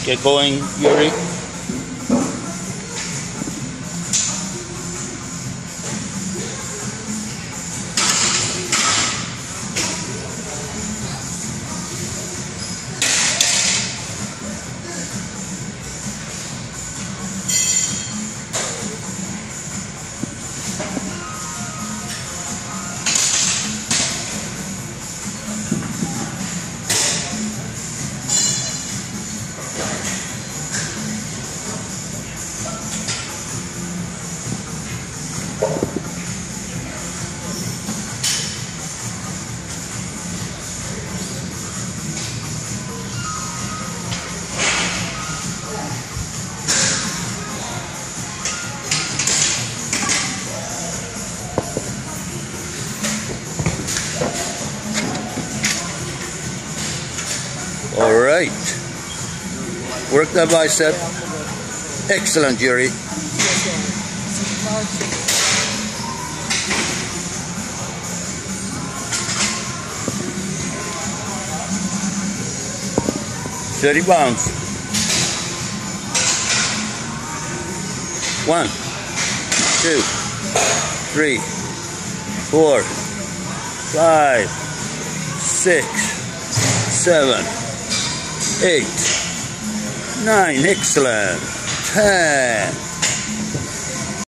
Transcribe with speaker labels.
Speaker 1: Get going, Urey. All right. Work that bicep. Excellent, Urey. 30 pounds. 1, 2, 3, 4, 5, 6, 7, 8, 9, excellent, 10.